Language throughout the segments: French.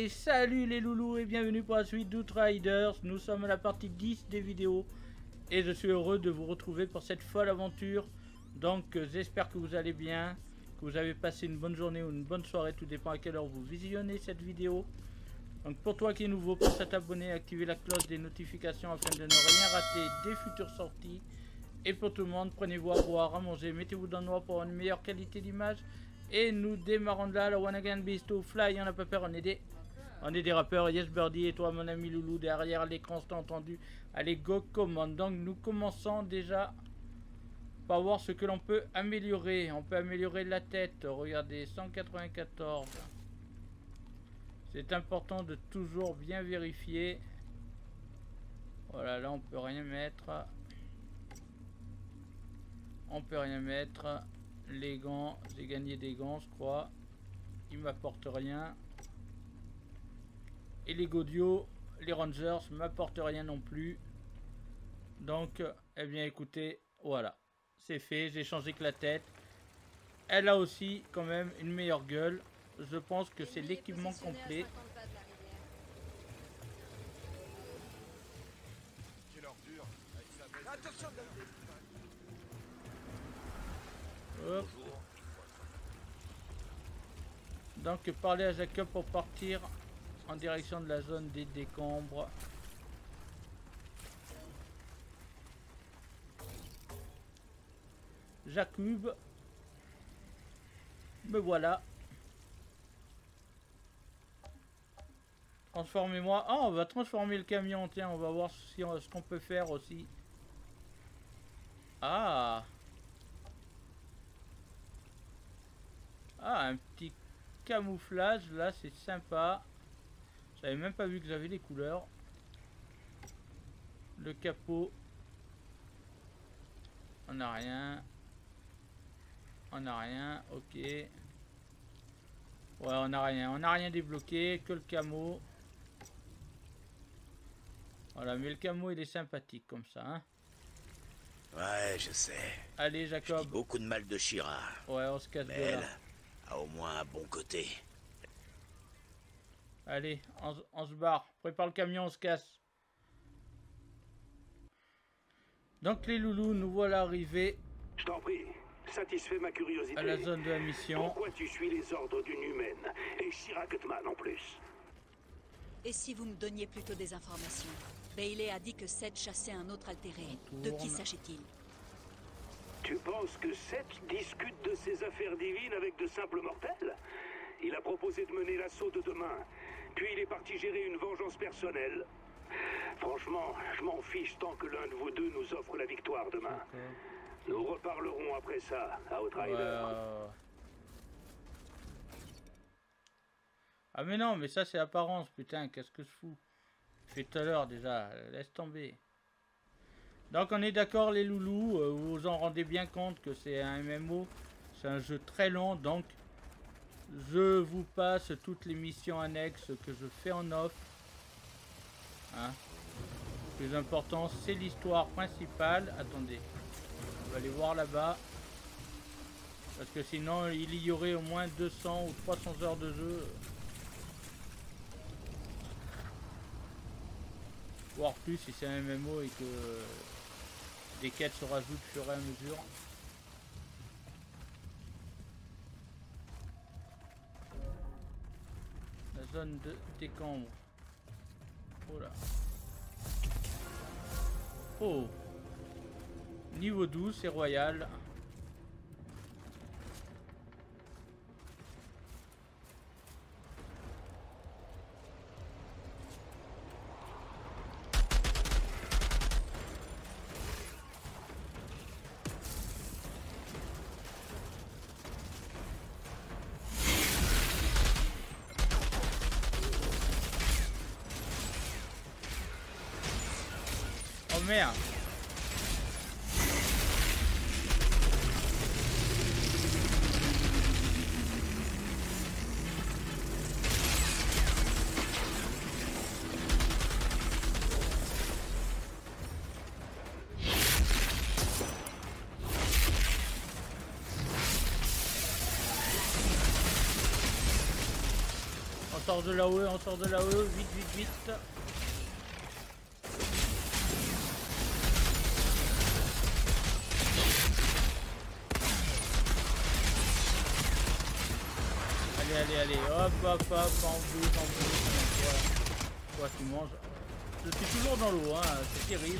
Et salut les loulous et bienvenue pour la suite d'Outriders. Nous sommes à la partie 10 des vidéos et je suis heureux de vous retrouver pour cette folle aventure. Donc j'espère que vous allez bien, que vous avez passé une bonne journée ou une bonne soirée, tout dépend à quelle heure vous visionnez cette vidéo. Donc pour toi qui est nouveau, pense à t'abonner et activer la cloche des notifications afin de ne rien rater des futures sorties. Et pour tout le monde, prenez-vous à boire, à manger, mettez-vous dans le noir pour avoir une meilleure qualité d'image. Et nous démarrons de là, la One Again Beast to Fly, on n'a pas peur, on est des rappeurs. Yes Birdie et toi mon ami Loulou derrière l'écran, c'est entendu. Allez go commande. Donc nous commençons déjà par voir ce que l'on peut améliorer. On peut améliorer la tête, regardez, 194. C'est important de toujours bien vérifier. Voilà, là on peut rien mettre. On peut rien mettre. Les gants, j'ai gagné des gants je crois. Ils m'apportent rien. Et les Godio, les Rangers m'apportent rien non plus. Donc, eh bien écoutez, voilà. C'est fait, j'ai changé que la tête. Elle a aussi quand même une meilleure gueule. Je pense que c'est l'équipement complet. Hop. Donc parler à Jacob pour partir en direction de la zone des décombres. Jacob, me voilà. Transformez-moi. Ah, on va transformer le camion. Tiens, on va voir si ce qu'on peut faire aussi. Ah. Ah, un petit camouflage là, c'est sympa. J'avais même pas vu que j'avais les couleurs. Le capot. On n'a rien. On n'a rien, ok. Ouais, on n'a rien. On n'a rien débloqué, que le camo. Voilà, mais le camo il est sympathique comme ça, hein. Ouais, je sais. Allez, Jacob. Je dis beaucoup de mal de Shira. Ouais, on se casse de mais là. elle a au moins un bon côté. Allez, on se barre. Prépare le camion, on se casse. Donc les loulous, nous voilà arrivés. Je t'en prie, satisfais ma curiosité. À la zone de la mission. Pourquoi tu suis les ordres d'une humaine et Shira Gutman en plus? Et si vous me donniez plutôt des informations? Bailey a dit que Seth chassait un autre altéré. De qui s'agit-il? Tu penses que Seth discute de ses affaires divines avec de simples mortels? Il a proposé de mener l'assaut de demain, puis il est parti gérer une vengeance personnelle. Franchement, je m'en fiche tant que l'un de vous deux nous offre la victoire demain. Nous reparlerons après ça à Outriders. Ah mais non, mais ça c'est apparence, putain, qu'est-ce que je fous? Fait tout à l'heure déjà, laisse tomber. Donc on est d'accord les loulous, vous vous en rendez bien compte que c'est un MMO, c'est un jeu très long, donc je vous passe toutes les missions annexes que je fais en off. Hein? Le plus important c'est l'histoire principale. Attendez, on va aller voir là-bas. Parce que sinon il y aurait au moins 200 ou 300 heures de jeu. Voire plus si c'est un MMO et que des quêtes se rajoutent au fur et à mesure. La zone de décombre. Oh là. Oh. Niveau 12, c'est royal. Oh merde. On sort de là-haut, on sort de là-haut, vite, vite, vite. Allez, allez, allez, hop, hop, hop, en bouge, voilà. Toi, tu manges. Je suis toujours dans l'eau, hein, c'est terrible.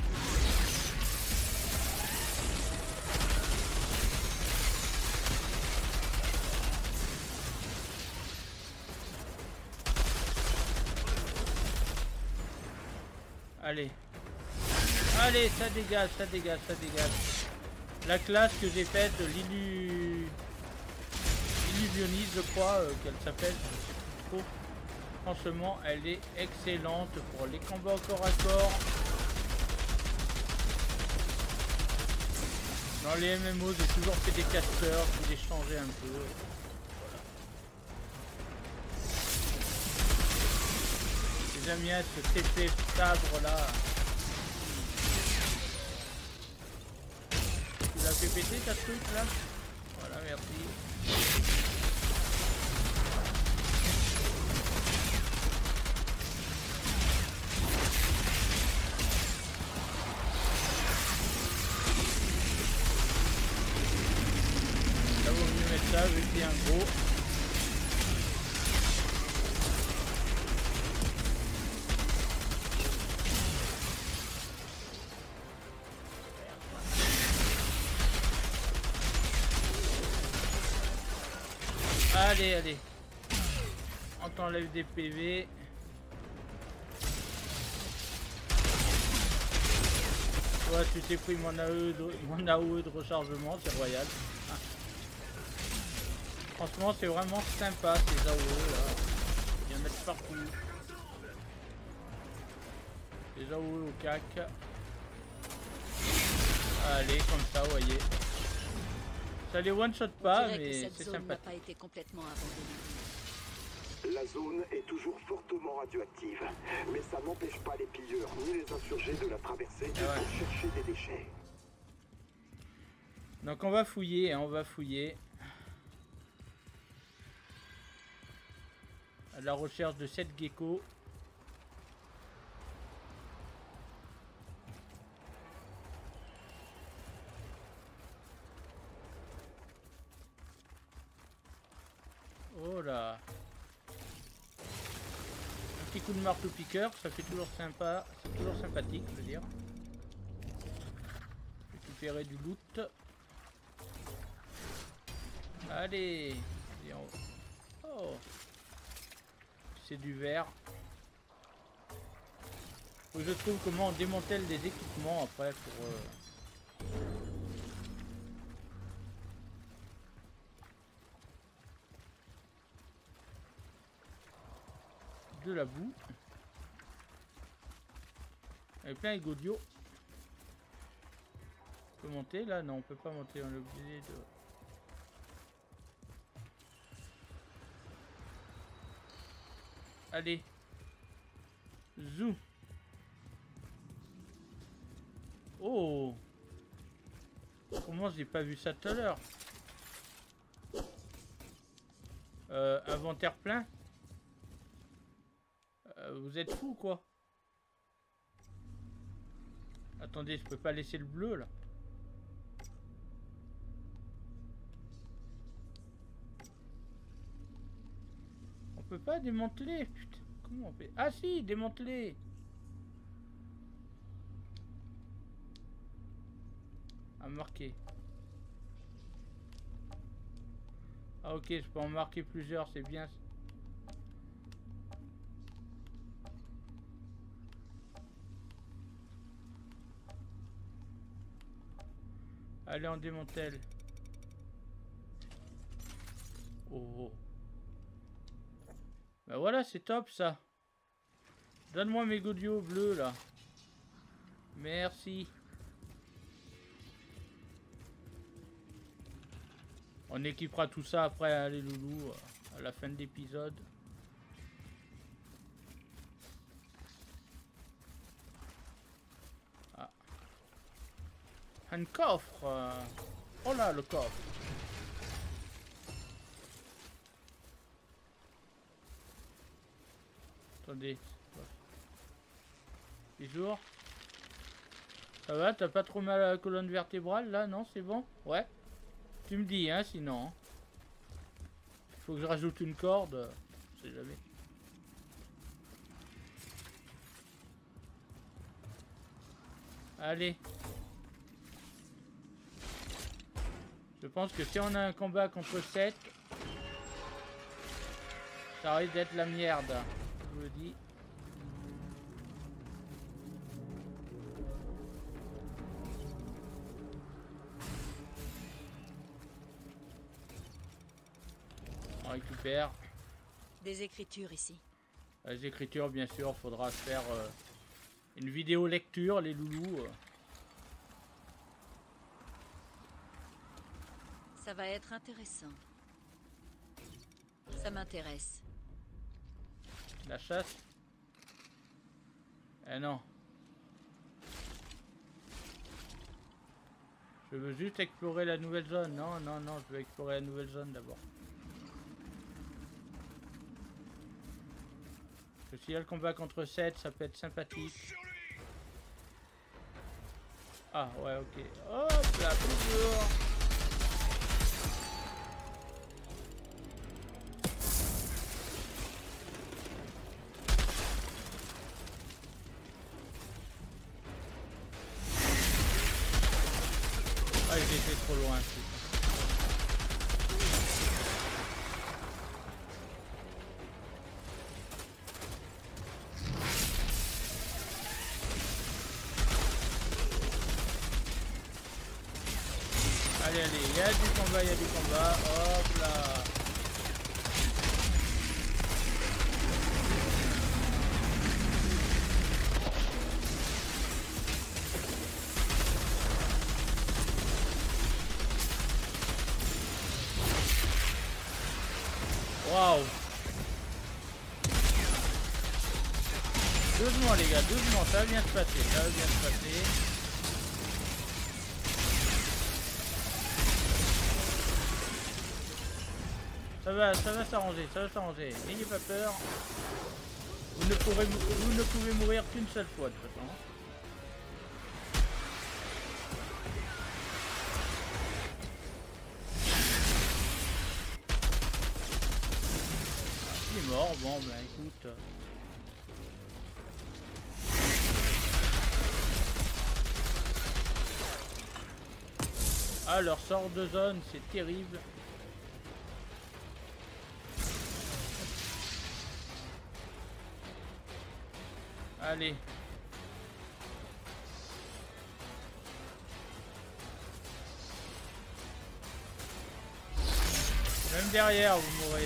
Allez. Allez, ça dégage, ça dégage, ça dégage. La classe que j'ai faite, l'illusionniste, je crois qu'elle s'appelle, je sais plus trop. Franchement, elle est excellente pour les combats au corps à corps. Dans les MMO, j'ai toujours fait des casteurs, pour les changer un peu. J'aime bien ce TP sabre là. Tu l'as fait péter ta truc là? Voilà, merci. Ça vaut mieux mettre ça vu qu'il y a un gros. Allez, allez. On t'enlève des PV. Ouais, tu t'es pris mon AOE de rechargement, c'est royal. Ah. Franchement, c'est vraiment sympa ces AOE là. Il y en a partout. Les AOE au cac. Allez, comme ça, vous voyez. Ça les one-shot pas, mais c'est sympa. Pas été complètement abandonnée. La zone est toujours fortement radioactive, mais ça n'empêche pas les pilleurs ni les insurgés de la traverser pour chercher des déchets. Donc on va fouiller, hein, on va fouiller. À la recherche de 7 geckos. Oh là. Un petit coup de marteau piqueur, ça fait toujours sympa, c'est toujours sympathique, je veux dire. Récupérer du loot. Allez, oh, c'est du verre. Faut que je trouve comment on démantèle des équipements après pour. De la boue. Il y a plein de godios. On peut monter là? Non, on peut pas monter, on est obligé de... Allez. Zou. Oh. Comment j'ai pas vu ça tout à l'heure? Inventaire plein? Vous êtes fou quoi? Attendez, je peux pas laisser le bleu là. On peut pas démanteler, putain. Comment on fait? Ah si, démanteler. À marquer. Ah ok, je peux en marquer plusieurs, c'est bien. Allez, on démantèle. Oh. Bah voilà, c'est top ça. Donne-moi mes godios bleus là. Merci. On équipera tout ça après, allez loulou, à la fin de l'épisode. Ah. Un coffre. Oh là, le coffre. Attendez. Bonjour. Ça va, t'as pas trop mal à la colonne vertébrale là? Non, c'est bon? Ouais. Tu me dis, hein, sinon. Faut que je rajoute une corde. Je sais jamais. Allez. Je pense que si on a un combat contre 7, ça risque d'être la merde. Je vous le dis. On récupère. Des écritures ici. Les écritures, bien sûr, faudra faire une vidéo lecture, les loulous. Ça va être intéressant. Ça m'intéresse. La chasse? Eh non. Je veux juste explorer la nouvelle zone. Non, non, non, je veux explorer la nouvelle zone d'abord. Parce que s'il y a le combat contre 7, ça peut être sympathique. Ah ouais, ok. Hop là, toujours. Ah, j'étais trop loin. Allez, allez, il y a du combat, il y a du combat. Hop là. Waouh. Doucement les gars, doucement, ça va bien se passer, ça va bien se passer. Ça va s'arranger, ça va s'arranger. N'ayez pas peur. Vous ne pouvez mourir qu'une seule fois de toute façon. Il est mort, bon ben écoute. Ah, leur sort de zone, c'est terrible. Allez. Même derrière, vous mourrez.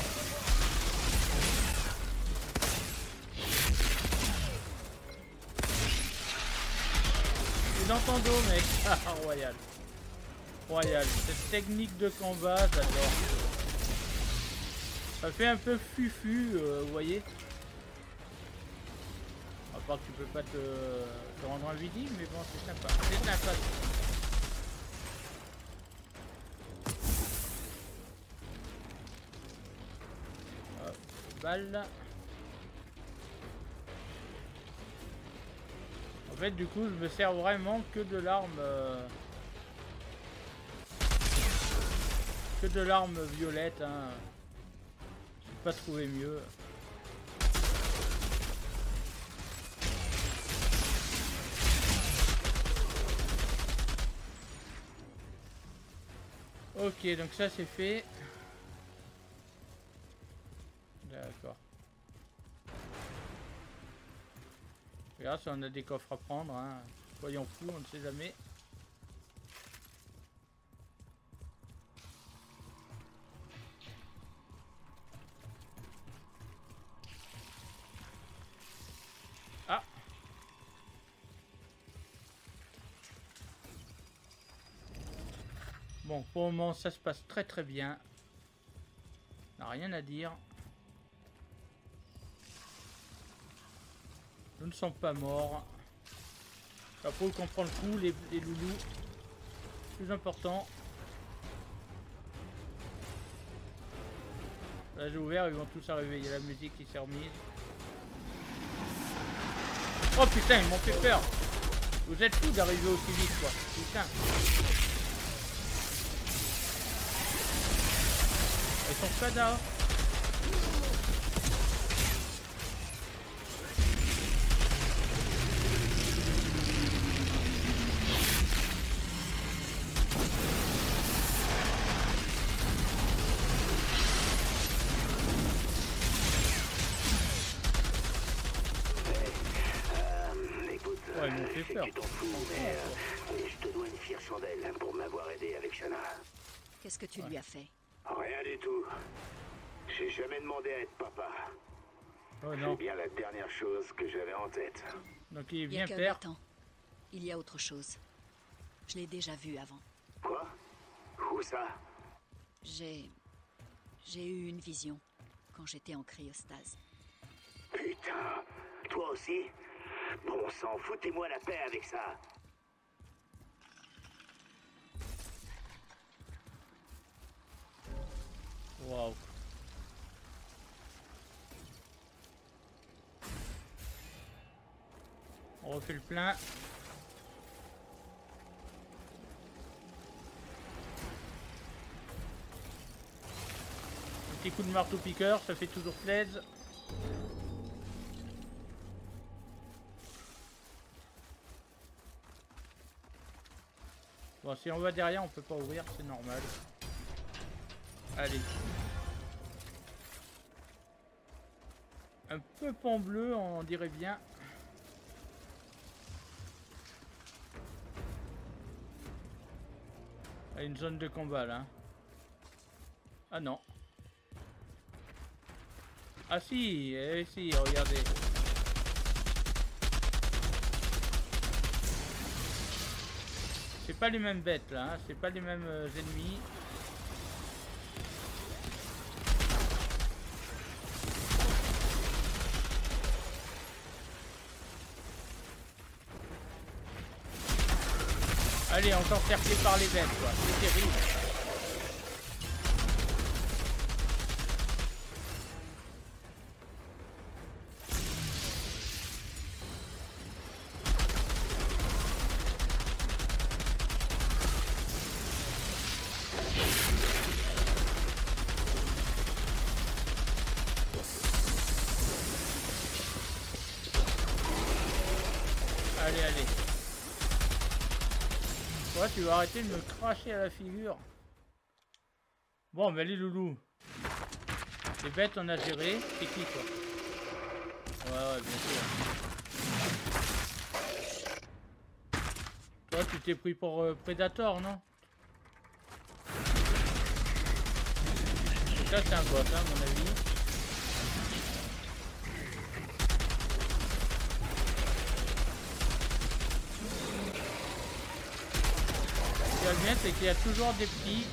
C'est dans ton dos, mec. Ah, royal. Royal. Cette technique de combat, j'adore. Ça fait un peu fufu, vous voyez. À part que tu peux pas te rendre invisible, mais bon, c'est sympa. C'est sympa. Hop, balle. En fait, du coup, je me sers vraiment que de l'arme... que de l'arme violette, hein. Je n'ai pas trouvé mieux. Ok, donc ça c'est fait. D'accord. Regarde si on a des coffres à prendre, hein. Soyons fous, on ne sait jamais. Ah! Bon, pour le moment ça se passe très très bien. On n'a rien à dire. Nous ne sommes pas morts. Ça prouve qu'on prend le coup, les loulous. Plus important. Là j'ai ouvert, ils vont tous arriver. Il y a la musique qui s'est remise. Oh putain, ils m'ont fait peur. Vous êtes fous d'arriver aussi vite, quoi. Putain. Ils sont pas là. Ouais, ils m'ont fait peur. Tu t'en fous, mais je te dois une fière chandelle pour m'avoir aidé avec Shana. Qu'est-ce que tu lui as fait? Rien du tout. J'ai jamais demandé à être papa. Oh C'est non. bien la dernière chose que j'avais en tête. Donc il est Il y a bien qu'un père. battant. Il y a autre chose. Je l'ai déjà vu avant. Quoi? Où ça? J'ai eu une vision quand j'étais en cryostase. Putain, toi aussi? Bon sang, foutez-moi la paix avec ça. Waouh. On refait le plein. Un petit coup de marteau piqueur, ça fait toujours plaisir. Bon, si on va derrière, on peut pas ouvrir, c'est normal. Allez. Un peu pan bleu, on dirait bien. Ah, une zone de combat là. Ah non. Ah si, eh, si, regardez. C'est pas les mêmes bêtes là, hein. C'est pas les mêmes ennemis. Allez, on s'en cerclé par les bêtes quoi, c'est terrible. Allez, allez. Toi, tu vas arrêter de me cracher à la figure. Bon, mais les loulous. Les bêtes, on a géré. C'est qui, toi? Ouais, bien sûr. Toi, tu t'es pris pour Predator, non? Ça, c'est un boss, hein, à mon avis. Ce qui est bien, c'est qu'il y a toujours des petits.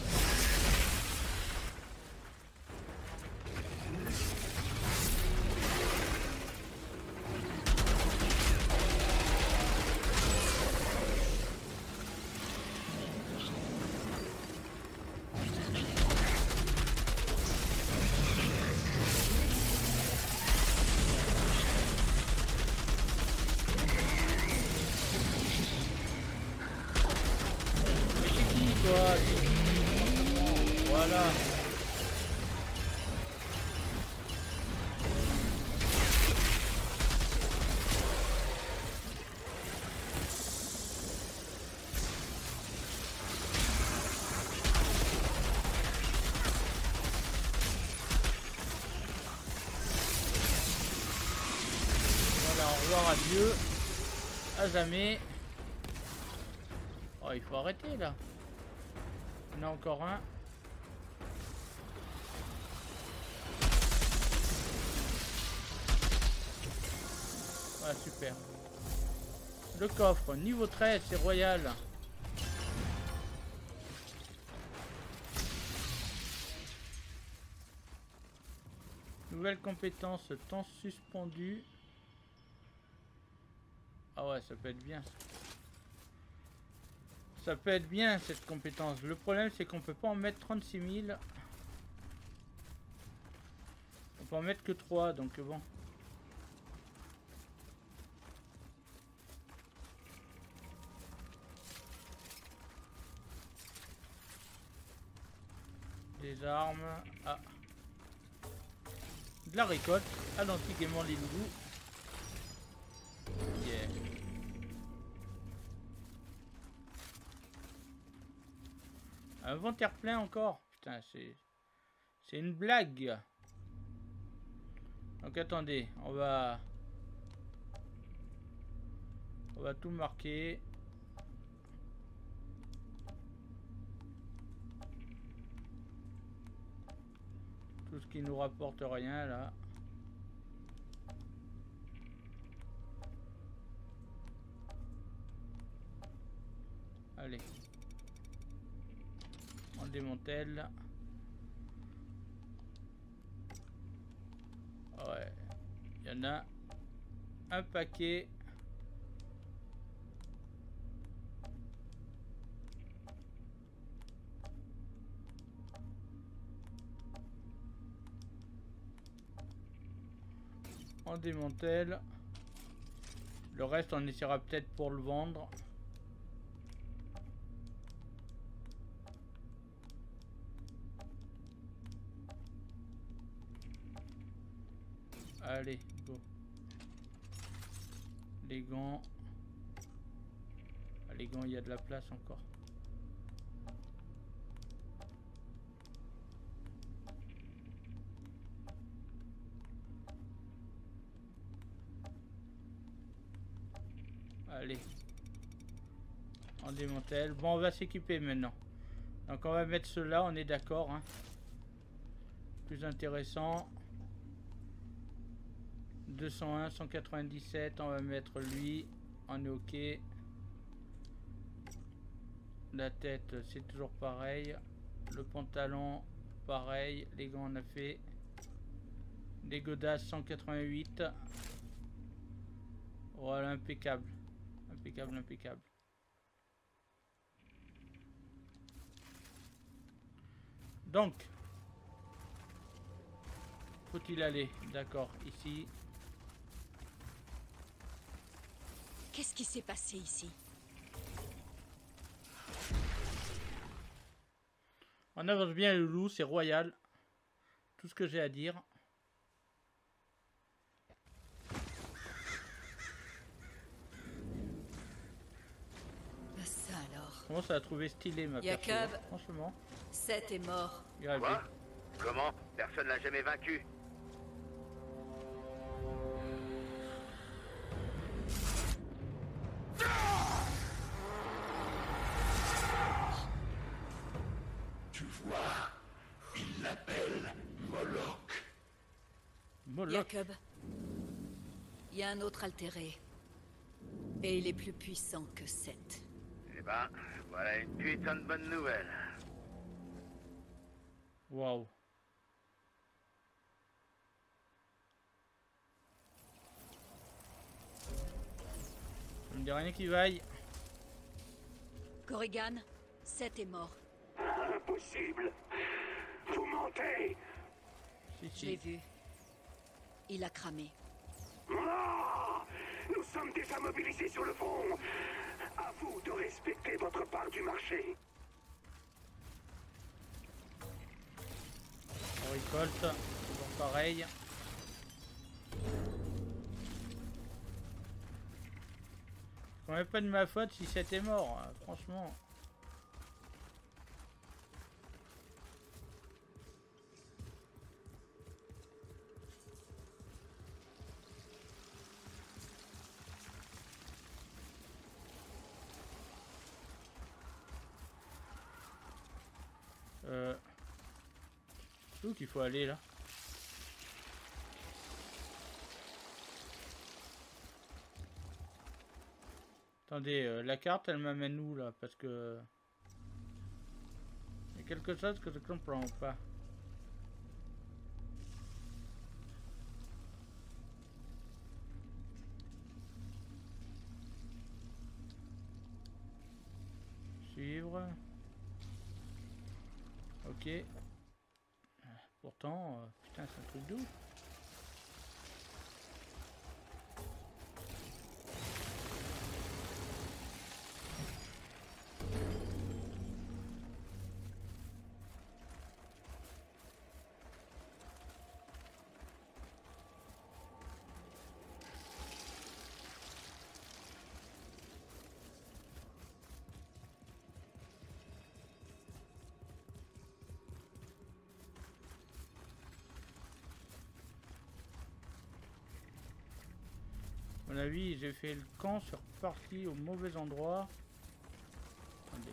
Voilà. Voilà, au revoir, adieu. À jamais. Oh, il faut arrêter là. Il y en a encore un. Ah, super. Le coffre, niveau 13, c'est royal. Nouvelle compétence, temps suspendu. Ah ouais, ça peut être bien. Ça peut être bien cette compétence. Le problème c'est qu'on peut pas en mettre 36 000. On peut en mettre que 3, donc bon. armes. Ah. De la récolte. À l'anti-gaiement les loulous. Yeah. Un inventaire plein encore. Putain, c'est une blague. Donc attendez, on va tout marquer. Tout ce qui nous rapporte rien là. Allez. On démantèle. Ouais. Il y en a un paquet. On démantèle. Le reste, on essaiera peut-être pour le vendre. Allez, go. Les gants. Ah, les gants, il y a de la place encore. Allez. On démantèle. Bon, on va s'équiper maintenant. Donc on va mettre ceux-là, on est d'accord. Hein. Plus intéressant. 201, 197, on va mettre lui. On est ok. La tête, c'est toujours pareil. Le pantalon, pareil. Les gants, on a fait. Les godasses, 188. Voilà, impeccable. Impeccable, impeccable. Donc, faut-il aller? D'accord, ici. Qu'est-ce qui s'est passé ici? On avance bien le loup, c'est royal. Tout ce que j'ai à dire. Ça alors. Comment ça a trouvé stylé ma perso, Jacob. franchement. Seth est mort. Quoi? Comment? Personne l'a jamais vaincu. Tu vois, il l'appelle Moloch. Moloch. Jacob. Il y a un autre altéré. Et il est plus puissant que Seth. Eh ben, voilà une putain de bonne nouvelle. Waouh. Je me dis rien qui vaille. Corrigan, Seth est mort. Impossible. Vous mentez. Si, Je l'ai si. vu. Il a cramé. Ah, nous sommes déjà mobilisés sur le front. À vous de respecter votre part du marché. On récolte. Toujours pareil. C'est quand même pas de ma faute si c'était mort, hein, franchement. C'est où qu'il faut aller là? Attendez, la carte elle m'amène où là? Parce que... il y a quelque chose que je comprends pas. Suivre. Ok. Pourtant, putain, c'est un truc de ouf. À mon avis, j'ai fait le camp sur parti au mauvais endroit. Attendez.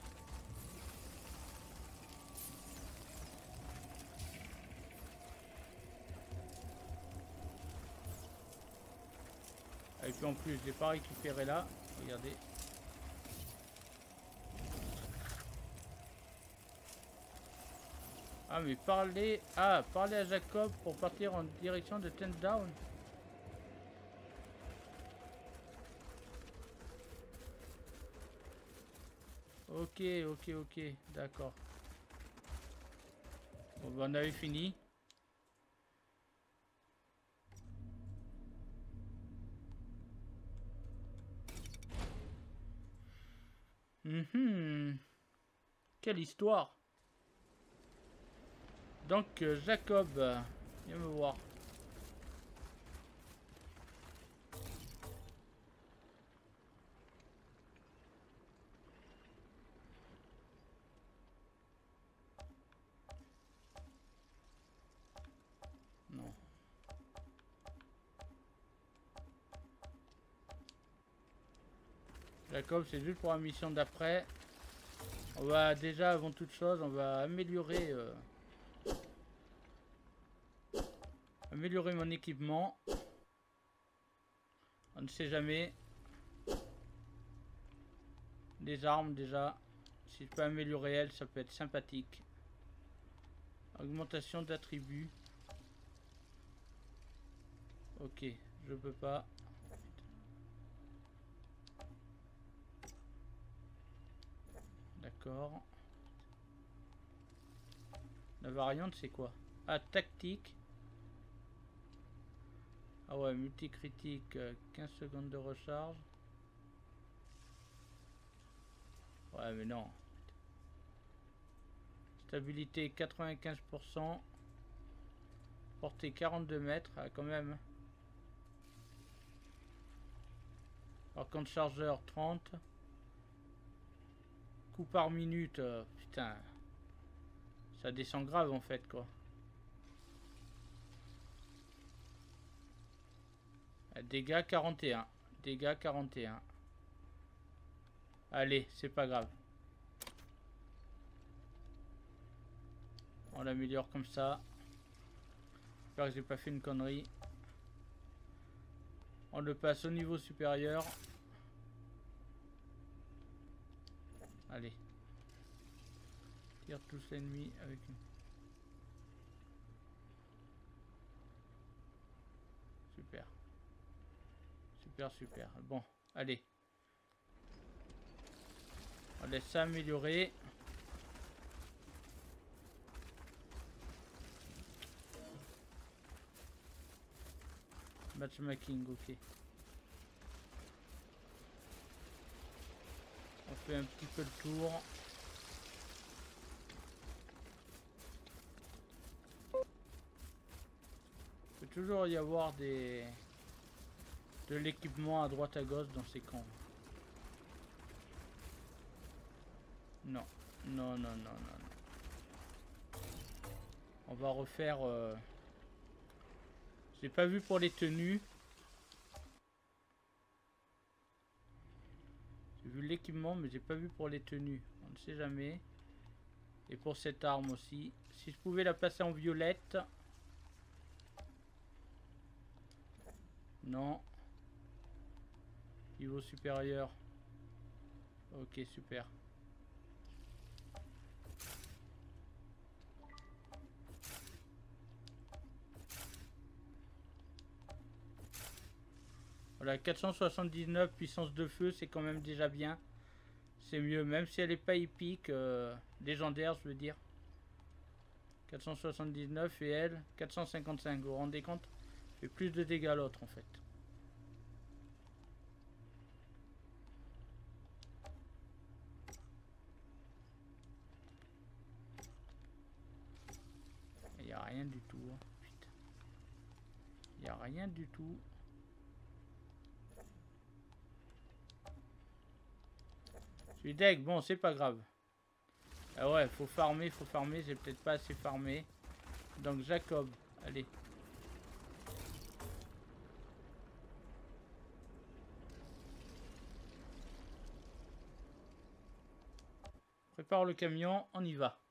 Et puis en plus, je l'ai pas récupéré là. Regardez. Ah mais parlez à Jacob pour partir en direction de Ten Down. Ok, d'accord. Bon, ben, on avait fini. Quelle histoire. Donc Jacob, viens me voir. Non. Jacob, c'est juste pour la mission d'après. On va déjà, avant toute chose, on va améliorer mon équipement. On ne sait jamais. Des armes déjà. Si je peux améliorer elles, ça peut être sympathique. Augmentation d'attributs. Ok, je peux pas. D'accord. La variante c'est quoi? Ah, tactique. Ah ouais, multicritique, 15 secondes de recharge. Ouais mais non. Stabilité 95%. Portée 42 mètres, ah, quand même. Par contre chargeur 30. Coup par minute, putain. Ça descend grave en fait quoi. Dégâts 41. Dégâts 41. Allez, c'est pas grave. On l'améliore comme ça. J'espère que j'ai pas fait une connerie. On le passe au niveau supérieur. Allez. Tire tous l'ennemi avec une... Super. Super. Bon, allez. On laisse ça améliorer. Matchmaking, ok. On fait un petit peu le tour. Il peut toujours y avoir de l'équipement à droite à gauche dans ces camps. Non. On va refaire... J'ai pas vu pour les tenues. J'ai vu l'équipement mais j'ai pas vu pour les tenues. On ne sait jamais. Et pour cette arme aussi. Si je pouvais la passer en violette. Non. Niveau supérieur. Ok, super. Voilà, 479 puissance de feu, c'est quand même déjà bien. C'est mieux, même si elle n'est pas épique, légendaire, je veux dire. 479 et elle, 455. Vous vous rendez compte? Fait plus de dégâts à l'autre en fait. Il n'y a rien du tout. Hein. Putain. Il n'y a rien du tout. Je suis deg, bon c'est pas grave. Ah ouais, faut farmer, j'ai peut-être pas assez farmé. Donc Jacob, allez. Prépare le camion, on y va.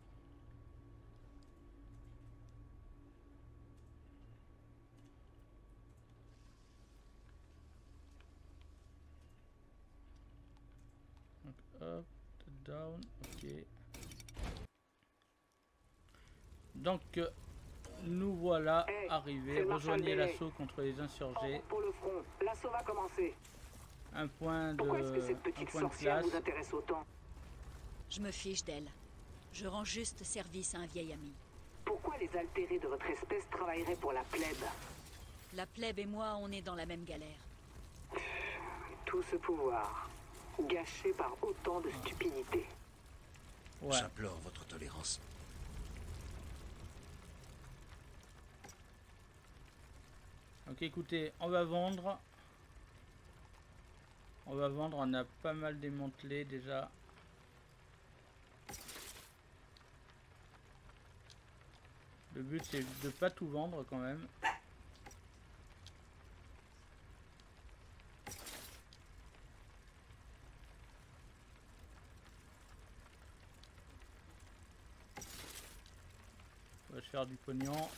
Donc, up, down, ok. Donc, nous voilà arrivés. Rejoignez l'assaut contre les insurgés. Pour le front, l'assaut va commencer. Un point de, Pourquoi est-ce que cette petite sorcière vous intéresse autant? Je me fiche d'elle. Je rends juste service à un vieil ami. Pourquoi les altérés de votre espèce travailleraient pour la plèbe? La plèbe et moi, on est dans la même galère. Tout ce pouvoir, gâché par autant de stupidité. Ouais. J'implore votre tolérance. Donc écoutez, on va vendre. On a pas mal démantelé déjà. Le but c'est de pas tout vendre quand même. On va se faire du pognon.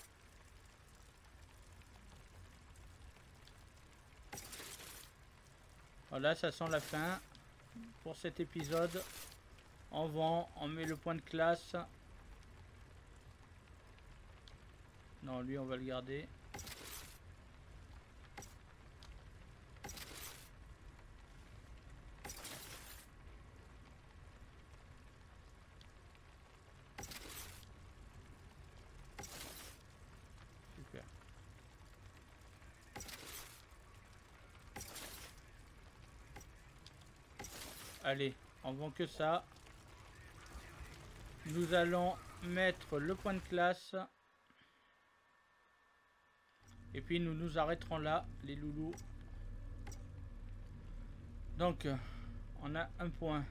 Voilà, ça sent la fin pour cet épisode. On vend, on met le point de classe. Non, lui on va le garder. Super. Allez, on vend que ça. Nous allons mettre le point de classe. Et puis nous nous arrêterons là, les loulous. Donc, on a un point.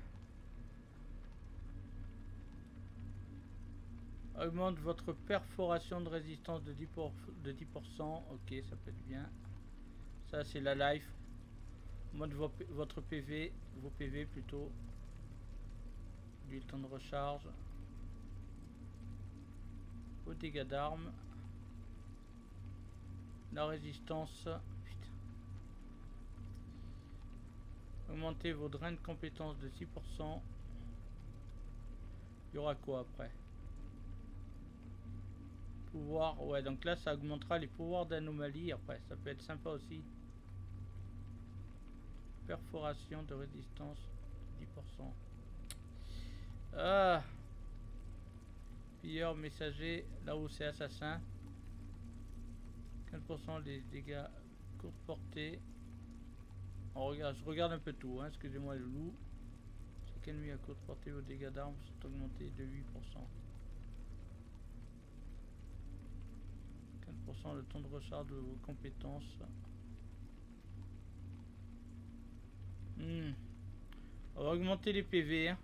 Augmente votre perforation de résistance de 10%. Ok, ça peut être bien. Ça, c'est la life. Augmente votre PV, vos PV plutôt. Du temps de recharge. Vos dégâts d'armes. La résistance. Putain. Augmentez vos drains de compétences de 6%. Il y aura quoi après? Pouvoir. Ouais, donc là ça augmentera les pouvoirs d'anomalie. Après, ça peut être sympa aussi. Perforation de résistance 10%. Ah. Pilleur messager. Là où c'est assassin. 15% des dégâts courte portée. On regarde, je regarde un peu tout, hein, excusez-moi le loup. Chaque ennemi à courte portée, vos dégâts d'armes sont augmentés de 8%. 15% le temps de recharge de vos compétences. On va augmenter les PV. Hein.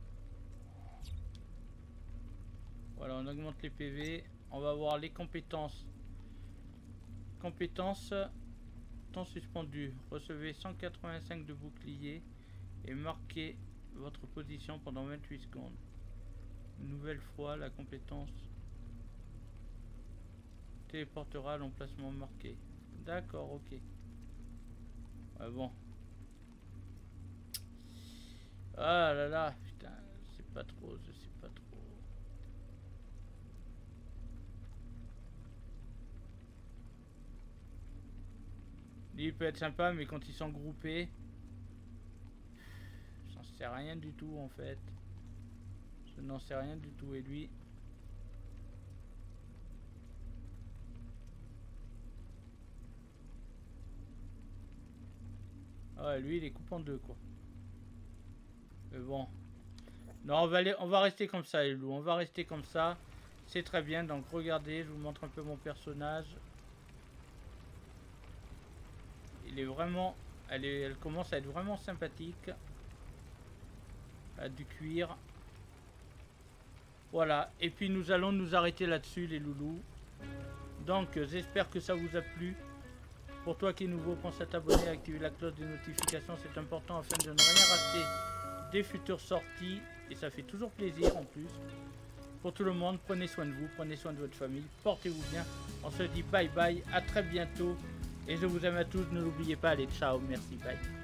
Voilà, on augmente les PV. On va voir les compétences. Compétences, temps suspendu. Recevez 185 de bouclier et marquez votre position pendant 28 secondes. Une nouvelle fois, la compétence téléportera à l'emplacement marqué. D'accord, ok. Ouais, bon. Ah là là, putain, c'est pas trop, je sais pas trop. Il peut être sympa, mais quand ils sont groupés, j'en sais rien du tout en fait. Je n'en sais rien du tout. Et lui, ouais, lui il est coupé en deux quoi. Mais bon, non, on va rester comme ça les loups. On va rester comme ça. C'est très bien. Donc regardez, je vous montre un peu mon personnage. Il est vraiment, elle commence à être vraiment sympathique. À du cuir. Voilà. Et puis nous allons nous arrêter là-dessus les loulous. Donc j'espère que ça vous a plu. Pour toi qui est nouveau, pense à t'abonner et activer la cloche des notifications. C'est important afin de ne rien rater des futures sorties. et ça fait toujours plaisir en plus. Pour tout le monde, prenez soin de vous, prenez soin de votre famille, portez-vous bien. On se dit bye bye, à très bientôt. Et je vous aime à tous, ne l'oubliez pas, allez, ciao, merci, bye.